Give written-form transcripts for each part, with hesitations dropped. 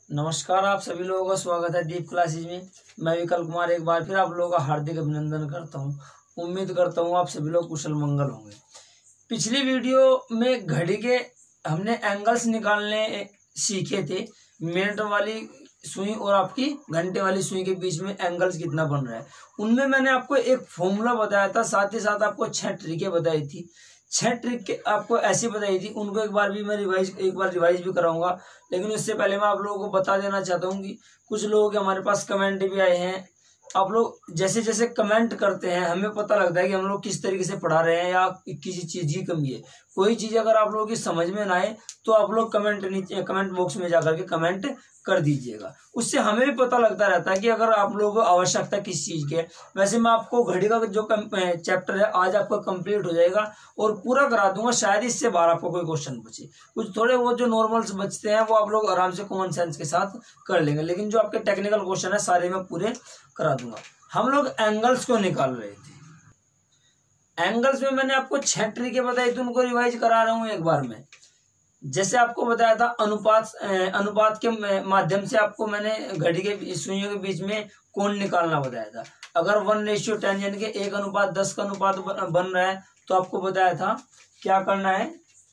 नमस्कार, आप सभी लोगों का स्वागत है दीप क्लासेज में। मैं विकल्प कुमार एक बार फिर आप लोगों का हार्दिक अभिनंदन करता हूं। उम्मीद करता हूं आप सभी लोग कुशल मंगल होंगे। पिछली वीडियो में घड़ी के हमने एंगल्स निकालने सीखे थे। मिनट वाली सुई और आपकी घंटे वाली सुई के बीच में एंगल्स कितना बन रहा है, उनमें मैंने आपको एक फॉर्मूला बताया था, साथ ही साथ आपको 6 ट्रिकें बताई थी। 6 ट्रिक आपको ऐसी बताई थी, उनको एक बार रिवाइज भी कराऊंगा। लेकिन उससे पहले मैं आप लोगों को बता देना चाहता हूँ कि कुछ लोगों के हमारे पास कमेंट भी आए हैं। आप लोग जैसे जैसे कमेंट करते हैं हमें पता लगता है कि हम लोग किस तरीके से पढ़ा रहे हैं या किसी चीज की कमी है। कोई चीज अगर आप लोगों की समझ में ना आए तो आप लोग कमेंट बॉक्स में जाकर के कमेंट कर दीजिएगा। उससे हमें भी पता लगता रहता है कि अगर आप लोगों को आवश्यकता किस चीज की है। वैसे मैं आपको घड़ी का जो चैप्टर है आज आपका कंप्लीट हो जाएगा और पूरा करा दूंगा। शायद इससे बाहर आपको कोई क्वेश्चन बचे। कुछ थोड़े वो जो नॉर्मल्स बचते हैं वो आप लोग आराम से कॉमन सेंस के साथ कर लेंगे, लेकिन जो आपके टेक्निकल क्वेश्चन है सारे मैं पूरे करा दूंगा। हम लोग एंगल्स को निकाल रहे थे। एंगल्स में मैंने आपको 6 ट्रिकें बताई थी, उनको रिवाइज करा रहा हूं एक बार में। जैसे आपको बताया था अनुपात के माध्यम से आपको मैंने घड़ी के सुइयों के बीच में कोण निकालना बताया था। अगर 1:10 यानी कि 1:10 का अनुपात बन रहा है तो आपको बताया था क्या करना है,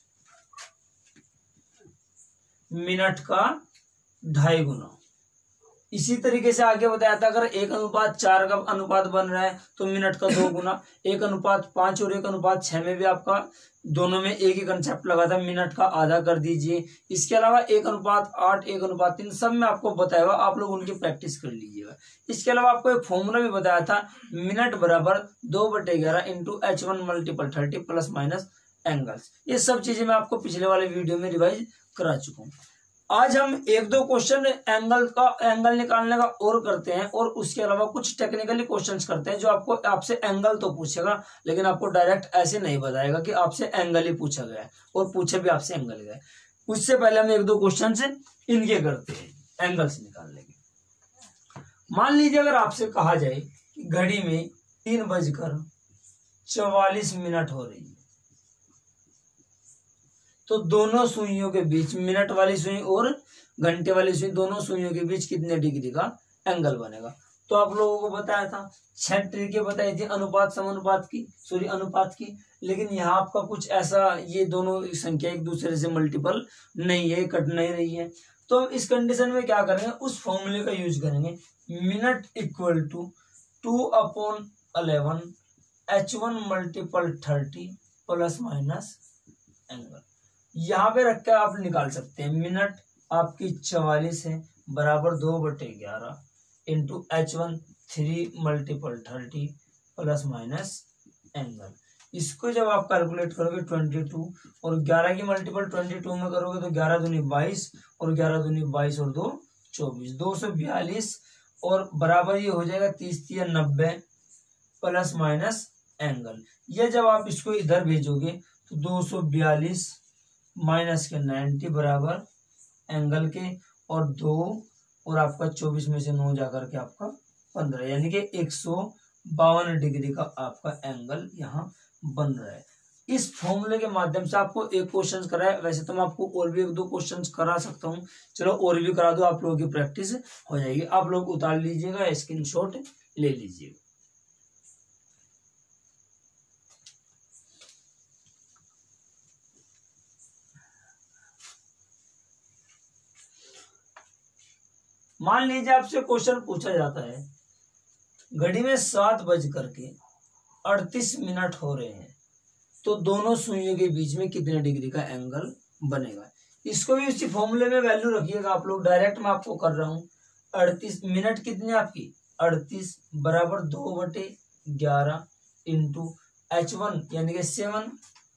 मिनट का 2.5 गुना। इसी तरीके से आगे बताया था अगर 1:4 का अनुपात बन रहा है तो मिनट का 2 गुना। 1:5 और 1:6 में भी आपका दोनों में एक ही कंसेप्ट लगा था, मिनट का आधा कर दीजिए। इसके अलावा 1:8 1:3 सब में आपको बताया हुआ, आप लोग उनकी प्रैक्टिस कर लीजिएगा। इसके अलावा आपको एक फॉर्मूला भी बताया था, मिनट बराबर 2/11 into H1 multiple 30 plus minus angles. ये सब चीजें मैं आपको पिछले वाले वीडियो में रिवाइज करा चुका हूँ। आज हम एक दो क्वेश्चन एंगल निकालने का और करते हैं और उसके अलावा कुछ टेक्निकली क्वेश्चंस करते हैं जो आपसे एंगल तो पूछेगा, लेकिन आपको डायरेक्ट ऐसे नहीं बताएगा कि आपसे एंगल ही पूछा गया है और पूछे भी आपसे एंगल गया है। उससे पहले हम एक दो क्वेश्चन इनके करते हैं एंगल्स निकालने के। मान लीजिए अगर आपसे कहा जाए कि घड़ी में 3:44 हो रही है तो दोनों सुइयों के बीच, मिनट वाली सुई और घंटे वाली सुई, दोनों सुइयों के बीच कितने डिग्री का एंगल बनेगा। तो आप लोगों को बताया था 6 ट्रिकें बताई थी अनुपात की। लेकिन यहाँ आपका कुछ ऐसा, ये दोनों संख्या एक दूसरे से मल्टीपल नहीं है, कट नहीं रही है। तो हम इस कंडीशन में क्या करेंगे, उस फॉर्मूले का यूज करेंगे, minute equal to 2/11 H1 multiple 30 plus minus angle. यहाँ पे रख कर आप निकाल सकते हैं, मिनट आपकी 44 है बराबर 2/11 into H1 3 multiple 30 plus minus angle. इसको जब आप कैलकुलेट करोगे 22 और 11 की मल्टीपल 22 में करोगे तो 11 दूनी 22 और 11 दूनी 22 और 2 24, 242 और बराबर ये हो जाएगा 30 × 90 प्लस माइनस एंगल। ये जब आप इसको इधर भेजोगे तो 242 माइनस के 90 बराबर एंगल के और 2 और आपका 24 में से 9 जाकर के आपका 15, यानी कि 152 डिग्री का आपका एंगल यहाँ बन रहा है। इस फॉर्मूले के माध्यम से आपको एक क्वेश्चन करा है। वैसे तो मैं आपको और भी एक दो क्वेश्चन करा सकता हूँ, चलो और भी करा दो, आप लोगों की प्रैक्टिस हो जाएगी। आप लोग उतार लीजिएगा, स्क्रीनशॉट ले लीजिएगा। मान लीजिए आपसे क्वेश्चन पूछा जाता है, घड़ी में 7:38 हो रहे हैं तो दोनों सुइयों के बीच में कितने डिग्री का एंगल बनेगा। इसको भी उसी फॉर्मूले में वैल्यू रखिएगा आप लोग। डायरेक्ट मैं आपको कर रहा हूं, 38 मिनट कितने आपकी 38 बराबर 2/11 इंटू H1 यानी कि 7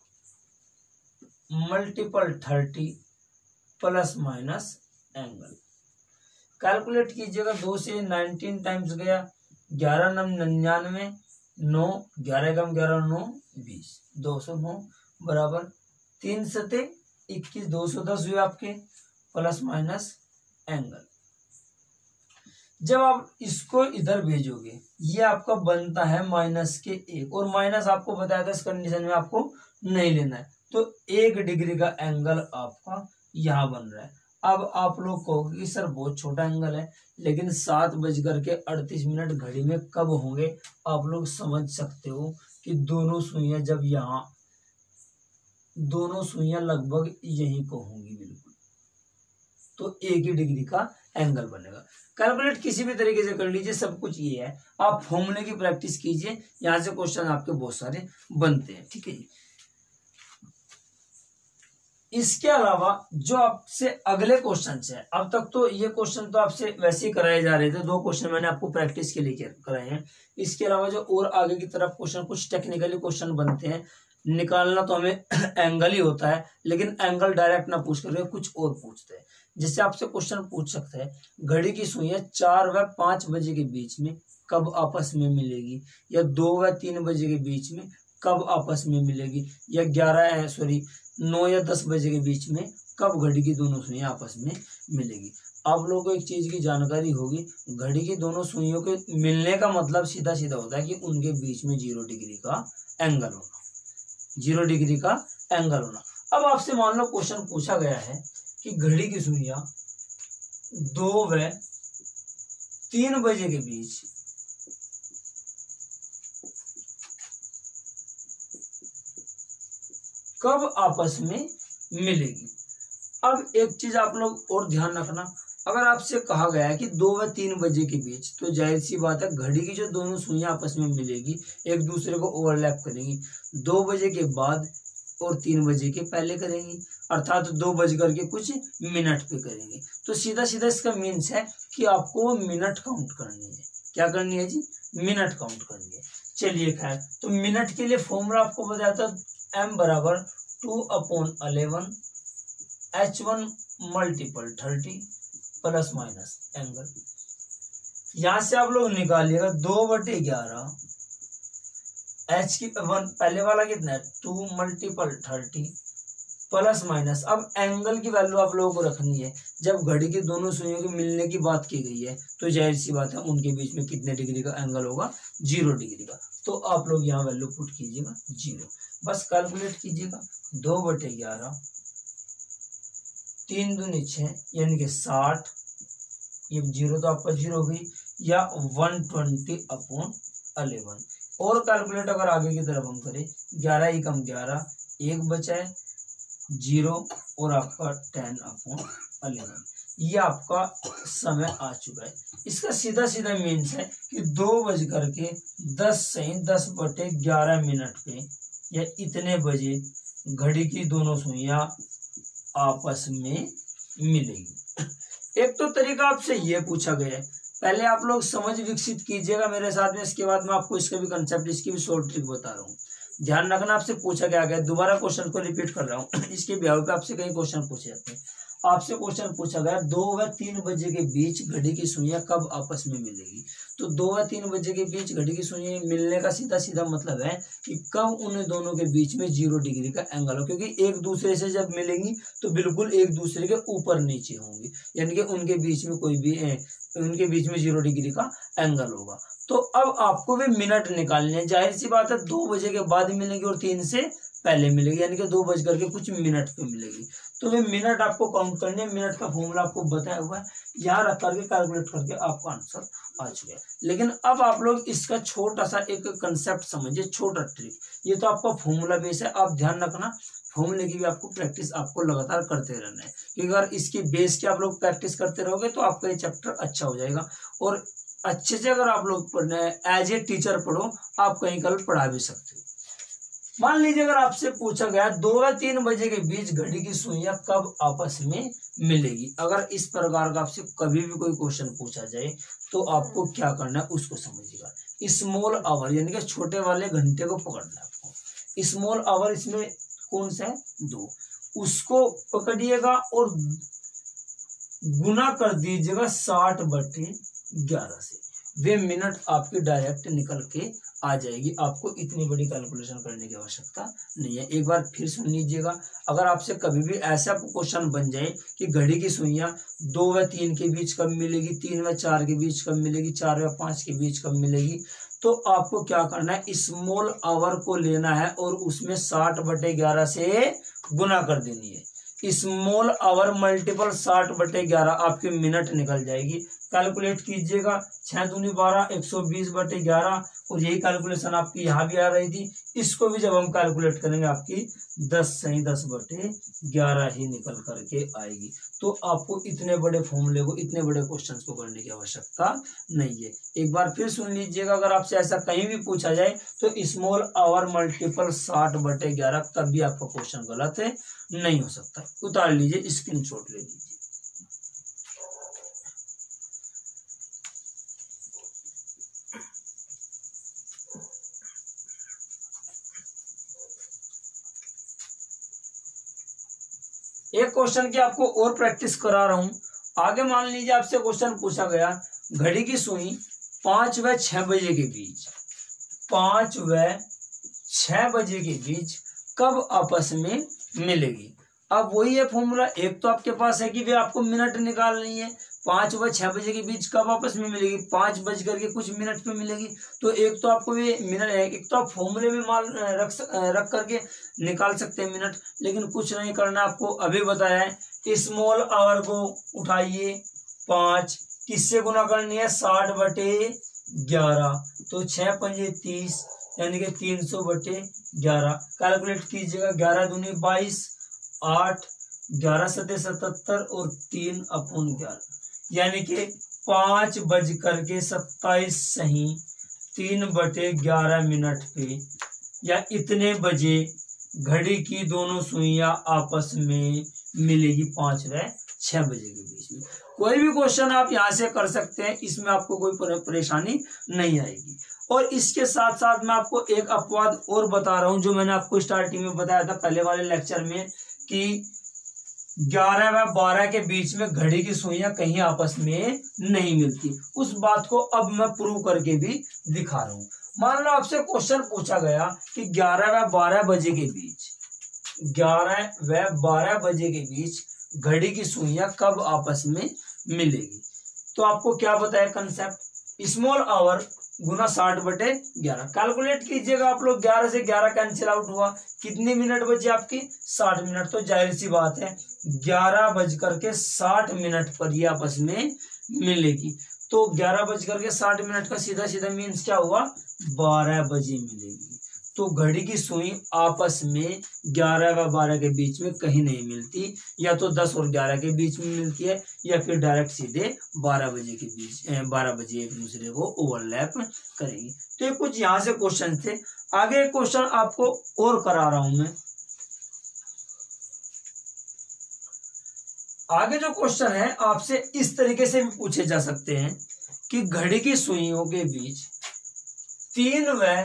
multiple 30 plus minus angle. Calculate कीजिएगा, 2 से 19 टाइम्स गया, 11 9 99, 9 11 कम 11 9 20, 209 बराबर 3 सते 21, 210 हुए आपके प्लस माइनस एंगल। जब आप इसको इधर भेजोगे ये आपका बनता है -1 और माइनस आपको बताया था इस कंडीशन में आपको नहीं लेना है, तो 1 डिग्री का एंगल आपका यहाँ बन रहा है। अब आप लोग कहोगे कि सर बहुत छोटा एंगल है, लेकिन 7:38 घड़ी में कब होंगे? आप लोग समझ सकते हो कि दोनों सुइयां जब यहाँ, दोनों सुइयां लगभग यहीं को होंगी बिल्कुल, तो एक ही डिग्री का एंगल बनेगा। कैलकुलेट किसी भी तरीके से कर लीजिए, सब कुछ ये है। आप फॉर्मूले की प्रैक्टिस कीजिए, यहाँ से क्वेश्चन आपके बहुत सारे बनते हैं, ठीक है जी। इसके अलावा जो आपसे अगले क्वेश्चन है, अब तक तो ये क्वेश्चन तो आपसे वैसे ही कराए जा रहे थे, 2 क्वेश्चन मैंने आपको प्रैक्टिस के लिए कराए हैं। इसके अलावा जो और आगे की तरफ क्वेश्चन, कुछ टेक्निकली क्वेश्चन बनते हैं, निकालना तो हमें एंगल ही होता है, लेकिन एंगल डायरेक्ट ना पूछ करके कुछ और पूछते हैं। जिससे आपसे क्वेश्चन पूछ सकते हैं, घड़ी की सुइयां 4 व 5 बजे के बीच में कब आपस में मिलेगी, या 2 व 3 बजे के बीच में कब आपस में मिलेगी, या 9 या 10 बजे के बीच में कब घड़ी की दोनों सुइयां आपस में मिलेगी। आप लोगों को एक चीज की जानकारी होगी, घड़ी की दोनों सुइयों के मिलने का मतलब सीधा सीधा होता है कि उनके बीच में 0 डिग्री का एंगल होना, 0 डिग्री का एंगल होना। अब आपसे मान लो क्वेश्चन पूछा गया है कि घड़ी की सुइयां 2 व 3 बजे के बीच कब आपस में मिलेगी। अब एक चीज आप लोग और ध्यान रखना, अगर आपसे कहा गया है कि 2 व 3 बजे के बीच, तो जाहिर सी बात है घड़ी की जो दोनों सुइयां आपस में मिलेगी एक दूसरे को ओवरलैप करेंगी, 2 बजे के बाद और 3 बजे के पहले करेंगी, अर्थात 2 बज करके कुछ मिनट पे करेंगे। तो सीधा सीधा इसका मीन्स है कि आपको मिनट काउंट करनी है। क्या करनी है जी? मिनट काउंट करनी है। चलिए खैर, तो मिनट के लिए फॉर्मूला आपको बताया था, m बराबर 2/11 h1 multiple 30 plus minus angle. यहां से आप लोग निकालिएगा 2/11 h की पहले वाला कितना है 2 मल्टीपल 30 प्लस माइनस। अब एंगल की वैल्यू आप लोगों को रखनी है। जब घड़ी की दोनों सुइयों के मिलने की बात की गई है, तो जाहिर सी बात है उनके बीच में कितने डिग्री का एंगल होगा? 0 डिग्री का। तो आप लोग यहाँ वैल्यू पुट कीजिएगा 0, बस कैलकुलेट कीजिएगा। 2/11 3 दूनी 6 यानी कि 60, ये 0 तो आपका 0 हो गई, या 120/11। और कैलकुलेट अगर आगे की तरफ हम करें, 11 ही कम 11, 1 बचा है 0 और आपका 10/11। ये आपका समय आ चुका है। इसका सीधा सीधा मीन्स है कि 2:10 पे या इतने बजे घड़ी की दोनों सुइयां आपस में मिलेगी। एक तो तरीका आपसे ये पूछा गया है, पहले आप लोग समझ विकसित कीजिएगा मेरे साथ में, इसके बाद मैं आपको इसका भी कंसेप्ट, इसकी भी शॉर्ट ट्रिक बता रहा हूँ। ध्यान रखना, आपसे पूछा क्या गया, दोबारा क्वेश्चन को रिपीट कर रहा हूँ इसके ब्याह पे आपसे कई क्वेश्चन पूछे जाते हैं। आपसे क्वेश्चन पूछा गया 2 व 3 बजे के बीच घड़ी की सुइयां कब आपस में मिलेगी। तो 2 व 3 बजे के बीच घड़ी की सुइयां मिलने का सीधा सीधा मतलब है कि कब उन दोनों के बीच में 0 डिग्री का एंगल हो, क्योंकि एक दूसरे से जब मिलेंगी तो बिल्कुल एक दूसरे के ऊपर नीचे होंगी, यानी कि उनके बीच में उनके बीच में 0 डिग्री का एंगल होगा। तो अब आपको वे मिनट निकालने हैं। जाहिर सी बात है 2 बजे के बाद मिलेंगे और 3 से पहले मिलेगी, यानी कि 2 बज करके कुछ मिनट पे मिलेगी। तो वे मिनट आपको काउंट करने हैं। मिनट का फॉर्मूला आपको बताया हुआ है, यहाँ रख करके कैलकुलेट करके आपका आंसर आ चुका है। लेकिन अब आप लोग इसका छोटा सा एक कंसेप्ट समझिए, छोटा ट्रिक। ये तो आपका फॉर्मूला बेस है, आप ध्यान रखना फॉर्मूले की भी आपको प्रैक्टिस आपको लगातार करते रहना है, क्योंकि अगर इसकी बेस की आप लोग प्रैक्टिस करते रहोगे तो आपका ये चैप्टर अच्छा हो जाएगा। और अच्छे से अगर आप लोग एज ए टीचर पढ़ो, आप कहीं कल पढ़ा भी सकते हो। मान लीजिए अगर आपसे पूछा गया 2 व 3 बजे के बीच घड़ी की सुइयां कब आपस में मिलेगी। अगर इस प्रकार का आपसे कभी भी कोई क्वेश्चन पूछा जाए तो आपको क्या करना है उसको समझिएगा। स्मॉल आवर यानी कि छोटे वाले घंटे को पकड़ना है आपको। स्मॉल आवर इसमें कौन सा है 2, उसको पकड़िएगा और गुना कर दीजिएगा 60/11 से। वे मिनट आपके डायरेक्ट निकल के आ जाएगी। आपको इतनी बड़ी कैलकुलेशन करने की आवश्यकता नहीं है। एक बार फिर सुन लीजिएगा, अगर आपसे कभी भी ऐसा क्वेश्चन बन जाए कि घड़ी की सुइयां 2 व 3 के बीच कब मिलेगी, 3 व 4 के बीच कब मिलेगी, 4 व 5 के बीच कब मिलेगी, तो आपको क्या करना है, स्मॉल आवर को लेना है और उसमें 60/11 से गुना कर देनी है। स्मॉल आवर मल्टीपल 60/11 आपके मिनट निकल जाएगी। कैलकुलेट कीजिएगा, 6 दूनी 12, 120/11, और यही कैलकुलेशन आपकी यहाँ भी आ रही थी। इसको भी जब हम कैलकुलेट करेंगे आपकी 10 सही 10/11 ही निकल करके आएगी। तो आपको इतने बड़े फॉर्मूले को, इतने बड़े क्वेश्चंस को करने की आवश्यकता नहीं है। एक बार फिर सुन लीजिएगा, अगर आपसे ऐसा कहीं भी पूछा जाए तो स्मॉल आवर मल्टीपल 60/11 कभी आपका क्वेश्चन गलत है नहीं हो सकता। उतार लीजिए, स्क्रीनशॉट ले लीजिए। एक क्वेश्चन की आपको और प्रैक्टिस करा रहा हूं। आगे मान लीजिए आपसे क्वेश्चन पूछा गया, घड़ी की सुई 5 व 6 बजे के बीच, 5 व 6 बजे के बीच कब आपस में मिलेगी। अब वही है फॉर्मूला, एक तो आपके पास है कि वे आपको मिनट निकालनी है, 5 व 6 बजे के बीच कब आपस में मिलेगी, 5 बज करके कुछ मिनट पे मिलेगी। तो एक तो आपको ये मिनट, एक तो आप फॉर्मूले में मान रख करके निकाल सकते हैं मिनट, लेकिन कुछ नहीं करना, आपको अभी बताया है। स्मॉल आवर को उठाइए, 5 किससे गुना करनी है, 60/11, तो 6 पंजे 30 यानी कि 300/11। कैलकुलेट कीजिएगा, 11 दूनी 22, 8, 11 सते 77 और 3/11 यानी कि 5 बज करके 27 सही 3/11 मिनट पे, या इतने बजे घड़ी की दोनों सुइयां आपस में मिलेगी 5 व 6 बजे के बीच में। कोई भी क्वेश्चन आप यहां से कर सकते हैं, इसमें आपको कोई परेशानी नहीं आएगी। और इसके साथ साथ मैं आपको एक अपवाद और बता रहा हूं, जो मैंने आपको स्टार्टिंग में बताया था पहले वाले लेक्चर में, कि 11 व 12 के बीच में घड़ी की सुइयां कहीं आपस में नहीं मिलती। उस बात को अब मैं प्रूव करके भी दिखा रहा हूं। मान लो आपसे क्वेश्चन पूछा गया कि 11 व 12 बजे के बीच, 11 व 12 बजे के बीच घड़ी की सुइयां कब आपस में मिलेगी। तो आपको क्या बताया कंसेप्ट, स्मॉल आवर गुना 60/11। कैलकुलेट कीजिएगा आप लोग, 11 से 11 कैंसिल आउट हुआ, कितने मिनट बचे आपकी, 60 मिनट। तो जाहिर सी बात है 11 बज करके 60 मिनट पर ये आपस में मिलेगी। तो 11 बज करके 60 मिनट का सीधा सीधा मीन्स क्या हुआ, 12 बजे मिलेगी। तो घड़ी की सुई आपस में 11 व 12 के बीच में कहीं नहीं मिलती, या तो 10 और 11 के बीच में मिलती है, या फिर डायरेक्ट सीधे 12 बजे के बीच, 12 बजे एक दूसरे को ओवरलैप करेंगी। तो ये कुछ यहाँ से क्वेश्चन थे। आगे क्वेश्चन आपको और करा रहा हूं मैं। आगे जो क्वेश्चन है आपसे इस तरीके से भी पूछे जा सकते हैं कि घड़ी की सुइयों के बीच 3 व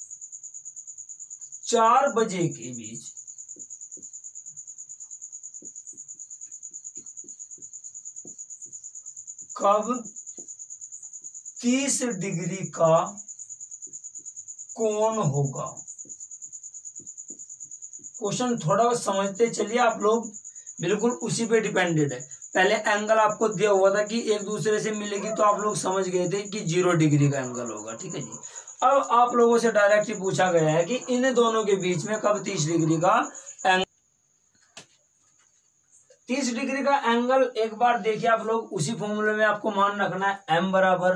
4 बजे के बीच कब 30 डिग्री का कोण होगा। क्वेश्चन थोड़ा समझते चलिए आप लोग, बिल्कुल उसी पे डिपेंडेड है। पहले एंगल आपको दिया हुआ था कि एक दूसरे से मिलेगी, तो आप लोग समझ गए थे कि 0 डिग्री का एंगल होगा, ठीक है जी। अब आप लोगों से डायरेक्ट ही पूछा गया है कि इन दोनों के बीच में कब 30 डिग्री का एंगल, 30 डिग्री का एंगल एक बार देखिए आप लोग, उसी फॉर्मूले में आपको मान रखना है, m बराबर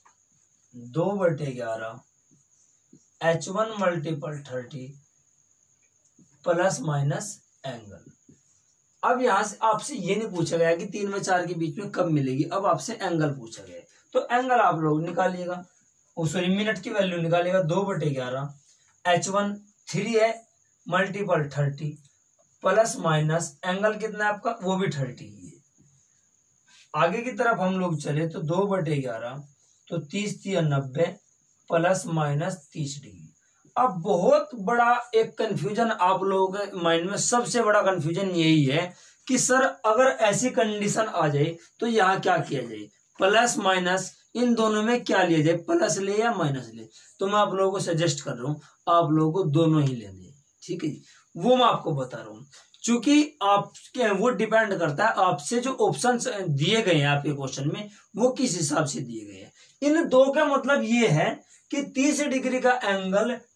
2/11 H1 × 30 प्लस माइनस एंगल। अब यहां से आपसे ये नहीं पूछा गया कि 3 व 4 के बीच में कब मिलेगी, अब आपसे एंगल पूछा गया है। तो एंगल आप लोग निकालिएगा, सॉरी मिनट की वैल्यू निकालिएगा, 2/11 H1 3 है मल्टीपल 30 प्लस माइनस एंगल कितना है आपका, वो भी 30 ही है। आगे की तरफ हम लोग चले तो 2/11 तो 30 × 90 प्लस माइनस 30 डिग्री। अब बहुत बड़ा एक कंफ्यूजन आप लोगों के माइंड में, सबसे बड़ा कंफ्यूजन यही है कि सर अगर ऐसी कंडीशन आ जाए तो यहाँ क्या किया जाए, प्लस माइनस इन दोनों में क्या लिया जाए, प्लस ले या माइनस ले। तो मैं आप लोगों को सजेस्ट कर रहा हूँ आप लोगों को दोनों ही लेने हैं, ठीक है जी। वो मैं आपको बता रहा हूँ, चूंकि आपके वो डिपेंड करता है आपसे जो ऑप्शंस दिए गए हैं आपके क्वेश्चन में वो किस हिसाब से दिए गए हैं। इन दो का मतलब ये है कि 30 डिग्री का एंगल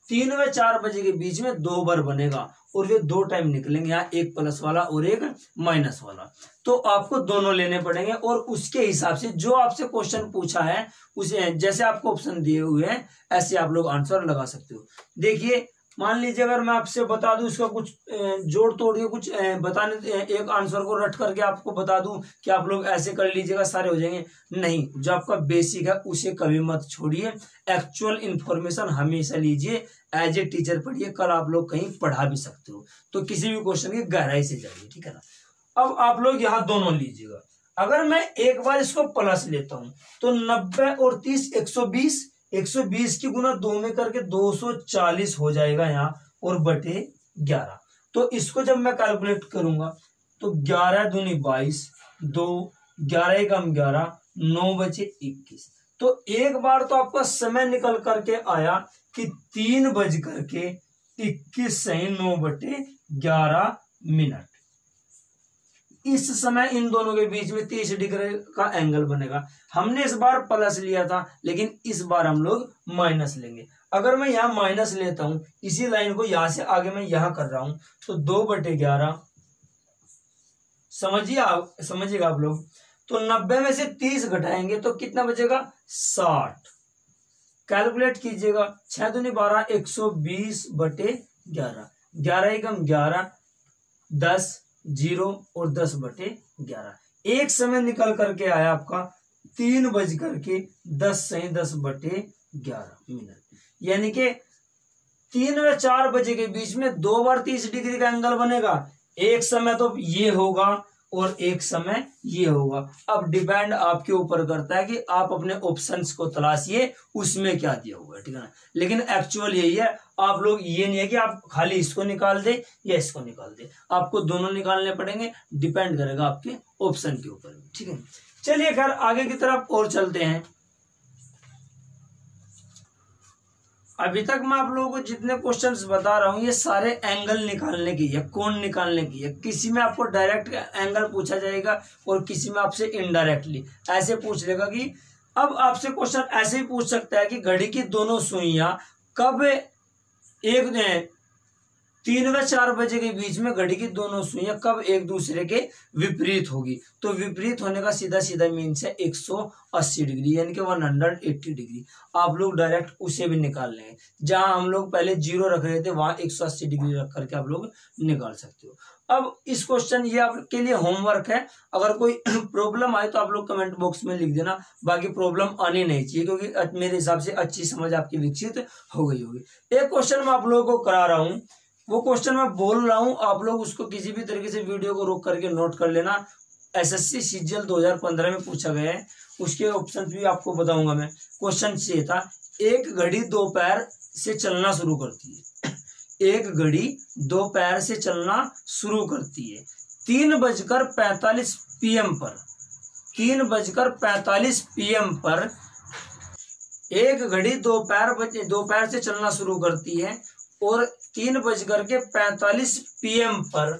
3 व 4 बजे के बीच में 2 बार बनेगा और वे 2 टाइम निकलेंगे, यहाँ एक प्लस वाला और एक माइनस वाला। तो आपको दोनों लेने पड़ेंगे और उसके हिसाब से जो आपसे क्वेश्चन पूछा है उसे जैसे आपको ऑप्शन दिए हुए हैं ऐसे आप लोग आंसर लगा सकते हो। देखिए मान लीजिए अगर मैं आपसे बता दूं इसका कुछ जोड़ तोड़ के कुछ बताने, एक आंसर को रट करके आपको बता दूं कि आप लोग ऐसे कर लीजिएगा सारे हो जाएंगे, नहीं। जो आपका बेसिक है उसे कभी मत छोड़िए, एक्चुअल इंफॉर्मेशन हमेशा लीजिए, एज ए टीचर पढ़िए, कल आप लोग कहीं पढ़ा भी सकते हो। तो किसी भी क्वेश्चन की गहराई से जाइए, ठीक है ना। अब आप लोग यहाँ दोनों लीजिएगा। अगर मैं एक बार इसको प्लस लेता हूं तो 90 और 30 120, 120 की गुना 2 में करके 240 हो जाएगा यहाँ और बटे 11। तो इसको जब मैं कैलकुलेट करूंगा तो 11 दूनी 22, 2 11 एकम 11, 9 बचे 21। तो एक बार तो आपका समय निकल करके आया कि 3 बज करके 21 सही 9 बटे 11 मिनट। इस समय इन दोनों के बीच में 30 डिग्री का एंगल बनेगा। हमने इस बार प्लस लिया था लेकिन इस बार हम लोग माइनस लेंगे। अगर मैं यहाँ माइनस लेता हूं, इसी लाइन को यहां से आगे मैं यहां कर रहा हूं, तो 2 बटे 11 समझिएगा आप लोग। तो 90 में से 30 घटाएंगे तो कितना बचेगा 60। कैलकुलेट कीजिएगा, 6 दूनी 12, 120 बटे 11, 11 एकम 11, 10 0 और 10 बटे 11। एक समय निकल करके आया आपका 3 बज करके 10 सही 10 बटे 11 मिनट। यानी कि 3 व 4 बजे के बीच में 2 बार 30 डिग्री का एंगल बनेगा। एक समय तो ये होगा और एक समय ये होगा। अब डिपेंड आपके ऊपर करता है कि आप अपने ऑप्शंस को तलाशिए उसमें क्या दिया हुआ है, ठीक है ना। लेकिन एक्चुअल यही है, आप लोग ये नहीं है कि आप खाली इसको निकाल दे या इसको निकाल दे, आपको दोनों निकालने पड़ेंगे, डिपेंड करेगा आपके ऑप्शन के ऊपर, ठीक है। चलिए खैर आगे की तरफ और चलते हैं। अभी तक मैं आप लोगों को जितने क्वेश्चंस बता रहा हूं ये सारे एंगल निकालने की है, कोण निकालने की है। किसी में आपको डायरेक्ट एंगल पूछा जाएगा और किसी में आपसे इनडायरेक्टली ऐसे पूछ लेगा कि अब आपसे क्वेश्चन ऐसे ही पूछ सकता है कि घड़ी की दोनों सुइयां कब 3 व 4 बजे के बीच में घड़ी की दोनों सुइयां कब एक दूसरे के विपरीत होगी। तो विपरीत होने का सीधा सीधा मीन्स है 180 डिग्री, यानी कि 180 डिग्री। आप लोग डायरेक्ट उसे भी निकाल लेंगे। जहां हम लोग पहले 0 रख रहे थे वहां 180 डिग्री रख करके आप लोग निकाल सकते हो। अब इस क्वेश्चन ये आपके लिए होमवर्क है। अगर कोई प्रॉब्लम आए तो आप लोग कमेंट बॉक्स में लिख देना। बाकी प्रॉब्लम आनी नहीं चाहिए क्योंकि मेरे हिसाब से अच्छी समझ आपकी विकसित हो गई होगी। एक क्वेश्चन मैं आप लोगों को करा रहा हूं, वो क्वेश्चन मैं बोल रहा हूं, आप लोग उसको किसी भी तरीके से वीडियो को रोक करके नोट कर लेना। एसएससी सीजीएल 2015 में पूछा गया है, उसके ऑप्शन भी आपको बताऊंगा मैं। क्वेश्चन ये था, एक घड़ी 2 पैर से चलना शुरू करती है। एक घड़ी 2 पैर से चलना शुरू करती है 3:45 PM पर। 3:45 PM पर एक घड़ी 2 पैर से चलना शुरू करती है और 3:45 PM पर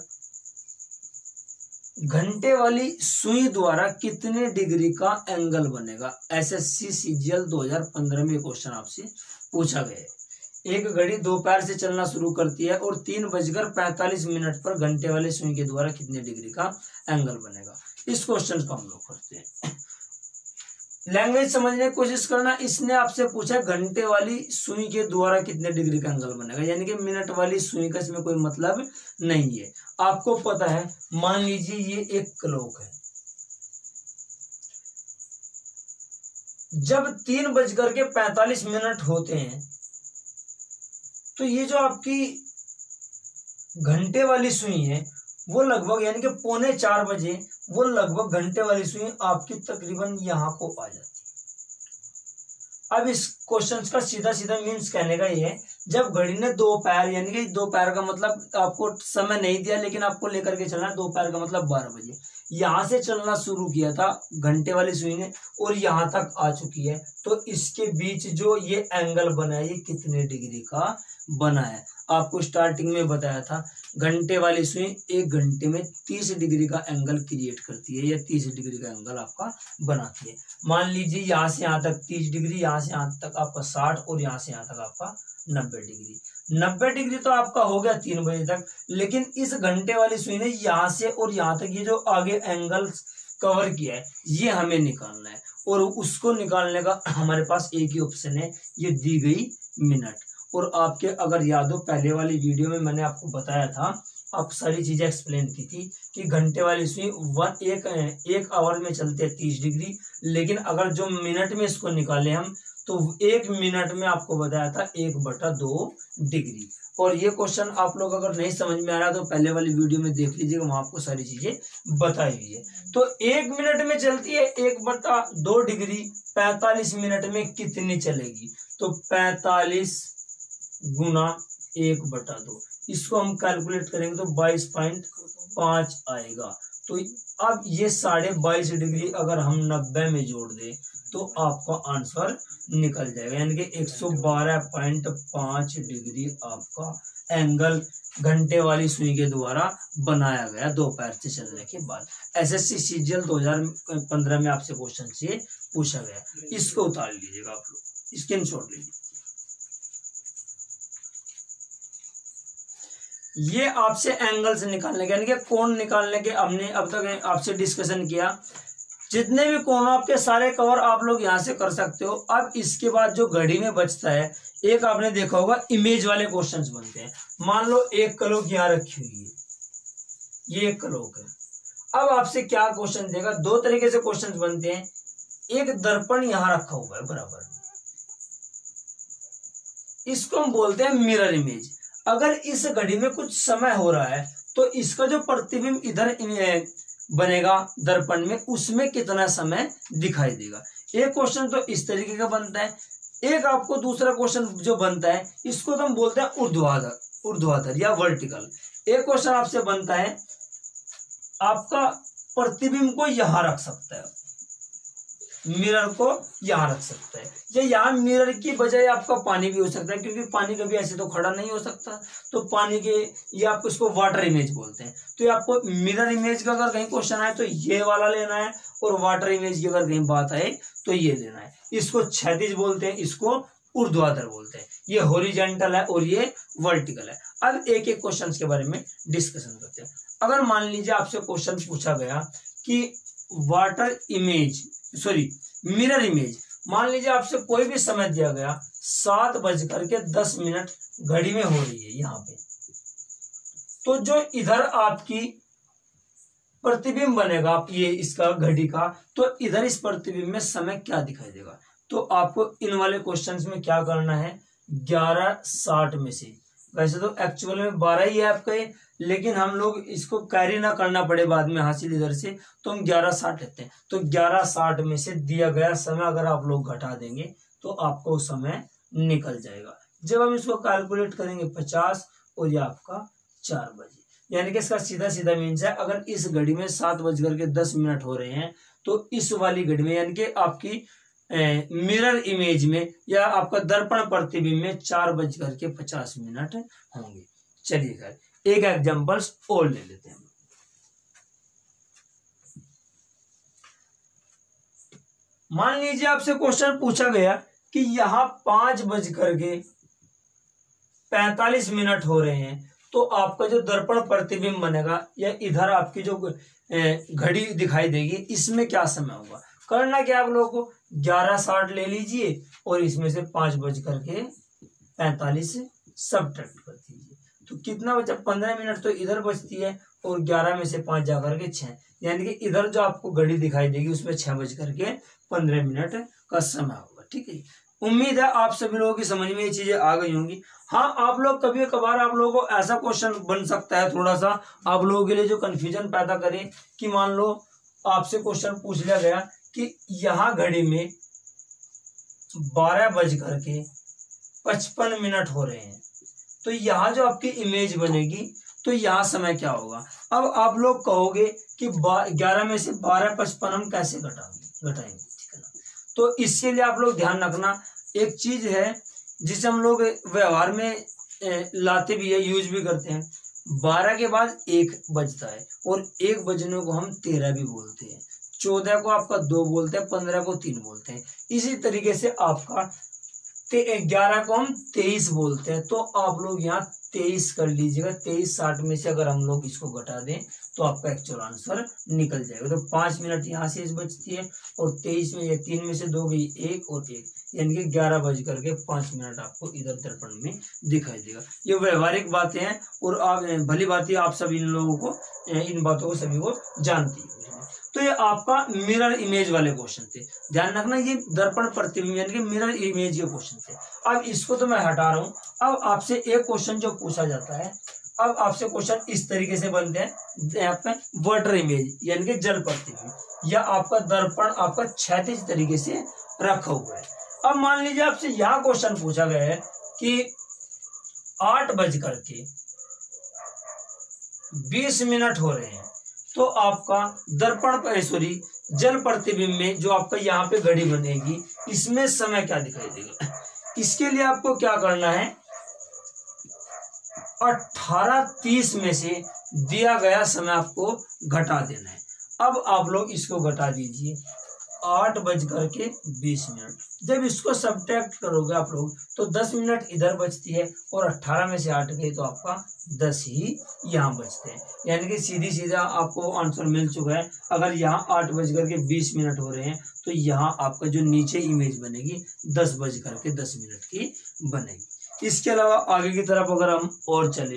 घंटे वाली सुई द्वारा कितने डिग्री का एंगल बनेगा। एसएससी सीजीएल 2015 में क्वेश्चन आपसे पूछा गया है। एक घड़ी 2 पैर से चलना शुरू करती है और 3:45 पर घंटे वाले सुई के द्वारा कितने डिग्री का एंगल बनेगा। इस क्वेश्चन को हम लोग करते हैं। लैंग्वेज समझने की कोशिश करना। इसने आपसे पूछा घंटे वाली सुई के द्वारा कितने डिग्री का एंगल बनेगा, यानी कि मिनट वाली सुई का इसमें कोई मतलब नहीं है। आपको पता है, मान लीजिए ये एक क्लॉक है। जब 3:45 होते हैं तो ये जो आपकी घंटे वाली सुई है वो लगभग यानी कि 3:45 बजे वो लगभग घंटे वाली सुई आपकी तकरीबन यहां को आ जाती है। अब इस क्वेश्चन का सीधा सीधा मीन्स कहने का ये है, जब घड़ी ने 2 पैर यानी कि 2 पैर का मतलब आपको समय नहीं दिया लेकिन आपको लेकर के चलना है। 2 पैर का मतलब 12 बजे यहां से चलना शुरू किया था घंटे वाली सुई ने और यहां तक आ चुकी है। तो इसके बीच जो ये एंगल बना है ये कितने डिग्री का बना है। आपको स्टार्टिंग में बताया था घंटे वाली सुई 1 घंटे में 30 डिग्री का एंगल क्रिएट करती है या 30 डिग्री का एंगल आपका बनाती है। मान लीजिए यहाँ से यहाँ तक 30 डिग्री, यहाँ से यहाँ तक आपका 60 और यहाँ से यहाँ तक आपका 90 90 डिग्री। 90 डिग्री तो आपका हो गया 3 बजे तक, लेकिन इस घंटे वाली सुई ने यहाँ से और यहाँ तक ये जो आगे एंगल कवर किया है ये हमें निकालना है, और उसको निकालने का हमारे पास एक ही ऑप्शन है, ये दी गई मिनट। और आपके अगर याद हो पहले वाली वीडियो में मैंने आपको बताया था, आप सारी चीजें एक्सप्लेन की थी कि घंटे वाली सुई एक आवर में चलती है 30 डिग्री, लेकिन अगर जो मिनट में इसको निकाले हम तो 1 मिनट में आपको बताया था 1/2 डिग्री। और ये क्वेश्चन आप लोग अगर नहीं समझ में आ रहा तो पहले वाली वीडियो में देख लीजिएगा, वहां आपको सारी चीजें बताई हुई है। तो 1 मिनट में चलती है 1/2 डिग्री, 45 मिनट में कितनी चलेगी? तो 45 गुना 1/2, इसको हम कैलकुलेट करेंगे तो 22.5 आएगा। तो अब ये 22.5 डिग्री अगर हम 90 में जोड़ दें तो आपका आंसर निकल जाएगा, यानी कि 112.5 डिग्री आपका एंगल घंटे वाली सुई के द्वारा बनाया गया 2 पैर से चलने के बाद। एसएससी सीजीएल 2015 में आपसे क्वेश्चन से पूछा गया, इसको उतार लीजिएगा आप लोग, स्क्रीनशॉट लीजिए। ये आपसे एंगल्स निकालने के यानी कि कोण निकालने के हमने अब तक आपसे डिस्कशन किया। जितने भी कोण आपके सारे कवर आप लोग यहाँ से कर सकते हो। अब इसके बाद जो घड़ी में बचता है, एक आपने देखा होगा इमेज वाले क्वेश्चंस बनते हैं। मान लो एक क्लॉक यहाँ रखी हुई है, ये एक क्लॉक है। अब आपसे क्या क्वेश्चन देगा? 2 तरीके से क्वेश्चंस बनते हैं। एक दर्पण यहाँ रखा हुआ है बराबर, इसको हम बोलते हैं मिरर इमेज। अगर इस घड़ी में कुछ समय हो रहा है तो इसका जो प्रतिबिंब इधर बनेगा दर्पण में, उसमें कितना समय दिखाई देगा। एक क्वेश्चन तो इस तरीके का बनता है। एक आपको दूसरा क्वेश्चन जो बनता है इसको तो हम बोलते हैं ऊर्ध्वाधर या वर्टिकल। एक क्वेश्चन आपसे बनता है, आपका प्रतिबिंब को यहां रख सकता है, मिरर को यहां रख सकता है, या यहाँ मिरर की बजाय आपका पानी भी हो सकता है, क्योंकि पानी कभी ऐसे तो खड़ा नहीं हो सकता। तो पानी के ये आपको इसको वाटर इमेज बोलते हैं। तो ये आपको मिरर इमेज का अगर कहीं क्वेश्चन आए तो ये वाला लेना है, और वाटर इमेज की अगर कहीं बात आए तो ये लेना है। इसको क्षैतिज बोलते हैं, इसको ऊर्ध्वाधर बोलते हैं। ये हॉरिजॉन्टल है और ये वर्टिकल है। अब एक एक क्वेश्चन के बारे में डिस्कशन करते हैं। अगर मान लीजिए आपसे क्वेश्चन पूछा गया कि मिरर इमेज, मान लीजिए आपसे कोई भी समय दिया गया 7:10 घड़ी में हो रही है यहाँ पे, तो जो इधर आपकी प्रतिबिंब बनेगा आप ये इसका घड़ी का, तो इधर इस प्रतिबिंब में समय क्या दिखाई देगा? तो आपको इन वाले क्वेश्चंस में क्या करना है, 11:60 में से, वैसे तो एक्चुअल में 12 ही है आपके, लेकिन हम लोग इसको कैरी ना करना पड़े बाद में हासिल इधर से, तो हम 11:60 लेते हैं। तो 11:60 में से दिया गया समय अगर आप लोग घटा देंगे तो आपको समय निकल जाएगा। जब हम इसको कैलकुलेट करेंगे 50 और ये आपका 4 बजे, यानी कि इसका सीधा सीधा मीन्स है, अगर इस घड़ी में 7:10 हो रहे हैं तो इस वाली घड़ी में यानी कि आपकी मिरर इमेज में या आपका दर्पण प्रतिबिंब में 4:50 होंगे। चलिए खैर एक एग्जांपल्स और ले लेते हैं। मान लीजिए आपसे क्वेश्चन पूछा गया कि यहाँ 5:45 हो रहे हैं, तो आपका जो दर्पण प्रतिबिंब बनेगा या इधर आपकी जो घड़ी दिखाई देगी, इसमें क्या समय होगा? करना क्या आप लोगों को, 11:60 ले लीजिए और इसमें से 5:45 सब्ट्रैक्ट कर दीजिए, तो कितना बचा? 15 मिनट तो इधर बचती है, और 11 में से 5 जाकर के 6, यानी कि इधर जो आपको घड़ी दिखाई देगी उसमें 6:15 का समय होगा। ठीक है, उम्मीद है आप सभी लोगों की समझ में ये चीजें आ गई होंगी। हाँ, आप लोग कभी कभार आप लोगों को ऐसा क्वेश्चन बन सकता है, थोड़ा सा आप लोगों के लिए जो कंफ्यूजन पैदा करे, कि मान लो आपसे क्वेश्चन पूछ लिया गया कि यहाँ घड़ी में 12:55 हो रहे हैं, तो यहाँ जो आपकी इमेज बनेगी तो यहाँ समय क्या होगा? अब आप लोग कहोगे कि 11 में से 12:55 हम कैसे घटाएंगे, ठीक है ना? तो इसके लिए आप लोग ध्यान रखना, एक चीज है जिसे हम लोग व्यवहार में लाते भी है, यूज भी करते हैं। 12 के बाद 1 बजता है, और 1 बजने को हम 13 भी बोलते हैं, 14 को आपका 2 बोलते हैं, 15 को 3 बोलते हैं। इसी तरीके से आपका 11 को हम 23 बोलते हैं, तो आप लोग यहाँ 23 कर लीजिएगा। 23 60 में से अगर हम लोग इसको घटा दें तो आपका एक्चुअल आंसर निकल जाएगा। तो 5 मिनट यहाँ से बचती है और 23 में ये 3 में से 2 गई 1 और 1, यानी कि 11:05 आपको इधर दर्पण में दिखाई देगा। ये व्यवहारिक बातें हैं और आप भली बातें आप सभी इन लोगों को, इन बातों को सभी को जानती है। तो ये आपका मिरर इमेज वाले क्वेश्चन थे, ध्यान रखना ये दर्पण प्रतिबिंब यानी कि मिरर इमेज के क्वेश्चन थे। अब इसको तो मैं हटा रहा हूँ। अब आपसे एक क्वेश्चन जो पूछा जाता है, अब आपसे क्वेश्चन इस तरीके से बनते हैं, यहाँ पे वाटर इमेज यानी कि जल प्रतिबिंब, या आपका दर्पण आपका क्षैतिज तरीके से रखा हुआ है। अब मान लीजिए आपसे यहाँ क्वेश्चन पूछा गया है कि 8:20 हो रहे हैं, तो आपका दर्पण जल प्रतिबिंब में जो आपका यहाँ पे घड़ी बनेगी, इसमें समय क्या दिखाई देगा। इसके लिए आपको क्या करना है, 18:30 में से दिया गया समय आपको घटा देना है। अब आप लोग इसको घटा दीजिए 8:20। जब इसको सब्ट्रैक्ट करोगे आप लोग तो 10 मिनट इधर बचती है और 18 में से 8 गए तो आपका 10 ही यहाँ बचते हैं, यानी कि सीधा आपको आंसर मिल चुका है। अगर यहाँ 8:20 हो रहे हैं तो यहाँ आपका जो नीचे इमेज बनेगी 10:10 की बनेगी। इसके अलावा आगे की तरफ अगर हम और चले,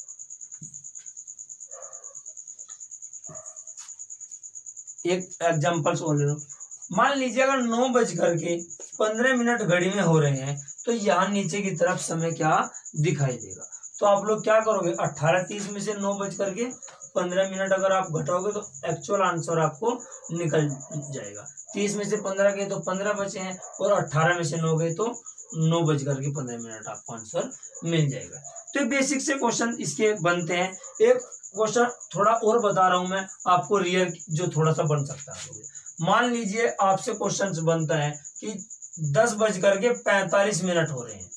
एक एग्जाम्पल्स और ले लो। मान लीजिए अगर 9:15 घड़ी में हो रहे हैं तो यहाँ नीचे की तरफ समय क्या दिखाई देगा। तो आप लोग क्या करोगे, 18:30 में से 9:15 अगर आप घटाओगे तो एक्चुअल आंसर आपको निकल जाएगा। 30 में से 15 गए तो 15 बचे हैं और 18 में से 9 गए तो 9:15 आपको आंसर मिल जाएगा। तो बेसिक से क्वेश्चन इसके बनते हैं। एक क्वेश्चन थोड़ा और बता रहा हूं मैं आपको, रियल जो थोड़ा सा बन सकता है। मान लीजिए आपसे क्वेश्चन बनता है कि 10:45 हो रहे हैं,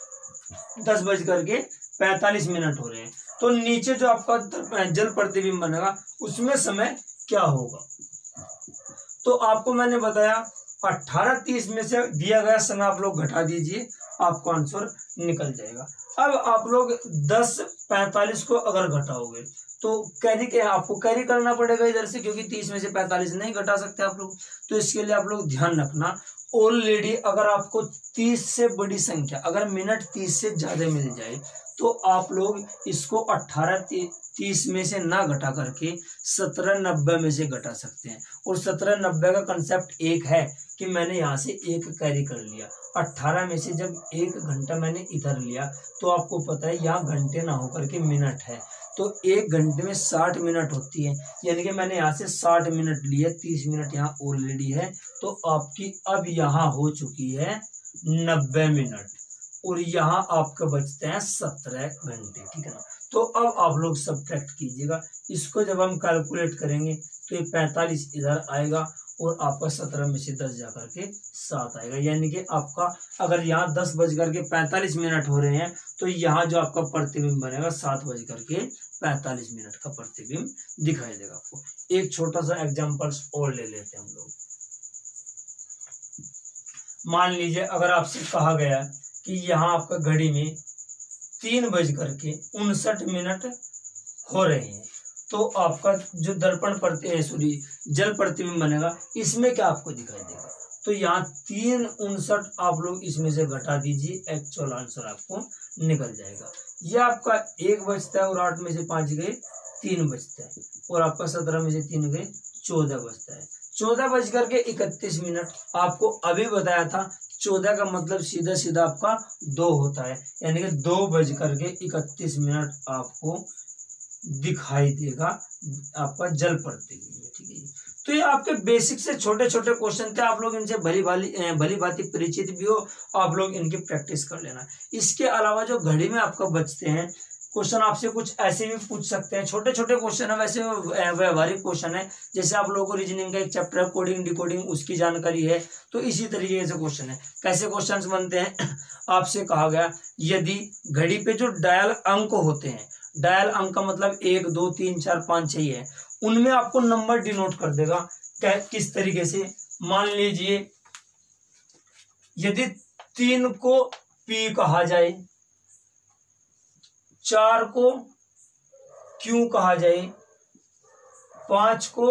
10:45 हो रहे हैं, तो नीचे जो आपका जल प्रतिबिंब बनेगा उसमें समय क्या होगा। तो आपको मैंने बताया 18:30 में से दिया गया समय आप लोग घटा दीजिए, आपको आंसर निकल जाएगा। अब आप लोग 10:45 को अगर घटाओगे तो आपको कैरी करना पड़ेगा इधर से, क्योंकि 30 में से 45 नहीं घटा सकते आप लोग। तो इसके लिए आप लोग ध्यान रखना, ऑलरेडी अगर आपको 30 से बड़ी संख्या, अगर मिनट 30 से ज्यादा मिल जाए तो आप लोग इसको 18:30 में से ना घटा करके 17:90 में से घटा सकते हैं। और 17:90 का कंसेप्ट एक है कि मैंने यहाँ से एक कैरी कर लिया। 18 में से जब 1 घंटा मैंने इधर लिया तो आपको पता है यहाँ घंटे ना होकर के मिनट है, तो 1 घंटे में 60 मिनट होती है, यानी कि मैंने यहाँ से 60 मिनट लिए, 30 मिनट यहाँ ऑलरेडी है, तो आपकी अब यहाँ हो चुकी है 90 मिनट और यहाँ आपका बचते हैं 17 घंटे, ठीक है ना। तो अब आप लोग सब्ट्रैक्ट कीजिएगा, इसको जब हम कैलकुलेट करेंगे तो ये 45 इधर आएगा और आपका 17 में से 10 जाकर के 7 आएगा, यानी कि आपका अगर यहाँ 10:45 हो रहे हैं तो यहाँ जो आपका प्रतिबिंब बनेगा 7:45 का प्रतिबिंब दिखाई देगा आपको। एक छोटा सा एग्जाम्पल्स और ले लेते हैं हम लोग। मान लीजिए अगर आपसे कहा गया कि यहाँ आपका घड़ी में 3:59 हो रहे हैं, तो आपका जो जल प्रतिबिंब बनेगा इसमें क्या आपको दिखाई देगा। तो यहाँ 3:59 आप लोग इसमें से घटा दीजिए, एक्चुअल आंसर आपको निकल जाएगा। यह आपका 1 बचता है और 8 में से 5 गए 3 बचता है और आपका 17 में से 3 गए 14 बचता है। 14:31 आपको अभी बताया था, 14 का मतलब सीधा आपका 2 होता है, यानी कि 2:31 आपको दिखाई देगा आपका जल प्रतिबिंब, ठीक है। तो ये आपके बेसिक से छोटे छोटे क्वेश्चन थे, आप लोग इनसे भली भांति परिचित भी हो, आप लोग इनकी प्रैक्टिस कर लेना। इसके अलावा जो घड़ी में आपका बचते हैं क्वेश्चन, आपसे कुछ ऐसे भी पूछ सकते हैं, छोटे छोटे क्वेश्चन है, वैसे व्यवहारिक क्वेश्चन है। जैसे आप लोगों को रीजनिंग का एक चैप्टर है कोडिंग डिकोडिंग, उसकी जानकारी है, तो इसी तरीके से क्वेश्चन है। कैसे क्वेश्चन बनते हैं, आपसे कहा गया यदि घड़ी पे जो डायल अंक होते हैं, डायल अंक का मतलब 1 2 3 4 5 6 है, उनमें आपको नंबर डिनोट कर देगा। किस तरीके से, मान लीजिए यदि 3 को P कहा जाए, 4 को Q कहा जाए, 5 को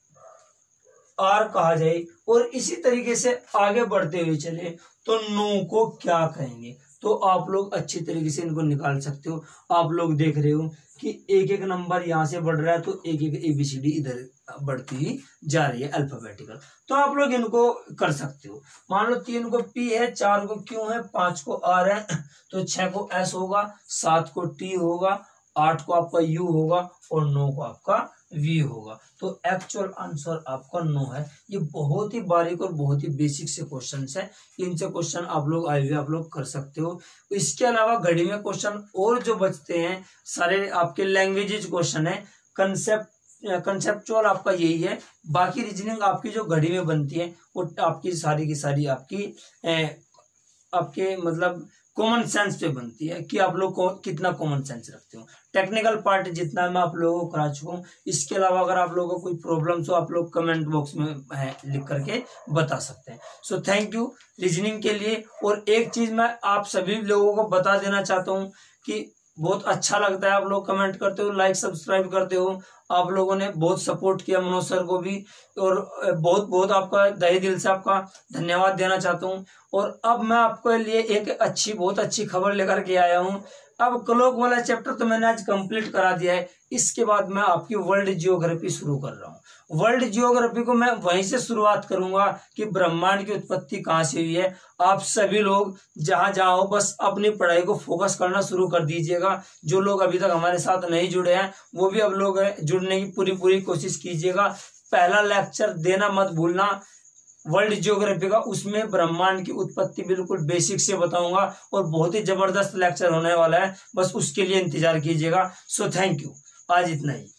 R कहा जाए, और इसी तरीके से आगे बढ़ते हुए चले तो 9 को क्या कहेंगे। तो आप लोग अच्छी तरीके से इनको निकाल सकते हो। आप लोग देख रहे हो कि एक एक नंबर यहाँ से बढ़ रहा है, तो एक एक ABCD इधर बढ़ती ही जा रही है अल्फाबेटिकल। तो आप लोग इनको कर सकते हो। मान लो 3 को P है, 4 को Q है, 5 को R है, तो 6 को S होगा, 7 को T होगा, 8 को आपका U होगा, और 9 को आपका V होगा। तो एक्चुअल आंसर आपका 9 है। ये बहुत ही बारीक और बहुत ही बेसिक से क्वेश्चन है। इनसे क्वेश्चन आप लोग आप लोग कर सकते हो। इसके अलावा घड़ी में क्वेश्चन और जो बचते हैं सारे आपके लैंग्वेजेज क्वेश्चन है, कंसेप्चुअल आपका यही है। बाकी रीजनिंग आपकी जो घड़ी में बनती है वो आपकी सारी की सारी आपके मतलब कॉमन सेंस पे बनती है कि आप लोग को कितना कॉमन सेंस रखते हो। टेक्निकल पार्ट जितना मैं आप लोगों को करा चुका हूँ। इसके अलावा अगर आप लोगों को कोई प्रॉब्लम्स हो, आप लोग कमेंट बॉक्स में लिख करके बता सकते हैं। सो थैंक यू रीजनिंग के लिए। और एक चीज मैं आप सभी लोगों को बता देना चाहता हूँ कि बहुत अच्छा लगता है आप लोग कमेंट करते हो, लाइक सब्सक्राइब करते हो। आप लोगों ने बहुत सपोर्ट किया मनोज सर को भी, और बहुत बहुत आपका तहे दिल से आपका धन्यवाद देना चाहता हूँ। और अब मैं आपके लिए एक बहुत अच्छी खबर लेकर के आया हूँ। अब क्लॉक वाला चैप्टर तो मैंने आज कंप्लीट करा दिया है। इसके बाद मैं आपकी वर्ल्ड जियोग्राफी शुरू कर रहा हूँ। वर्ल्ड जियोग्राफी को मैं वहीं से शुरुआत करूंगा कि ब्रह्मांड की उत्पत्ति कहाँ से हुई है। आप सभी लोग जहां जहां हो बस अपनी पढ़ाई को फोकस करना शुरू कर दीजिएगा। जो लोग अभी तक हमारे साथ नहीं जुड़े हैं वो भी अब लोग जुड़ने की पूरी कोशिश कीजिएगा। पहला लेक्चर देना मत भूलना वर्ल्ड जियोग्राफी का। उसमें ब्रह्मांड की उत्पत्ति बिल्कुल बेसिक से बताऊंगा और बहुत ही जबरदस्त लेक्चर होने वाला है। बस उसके लिए इंतजार कीजिएगा। So thank you. आज इतना ही।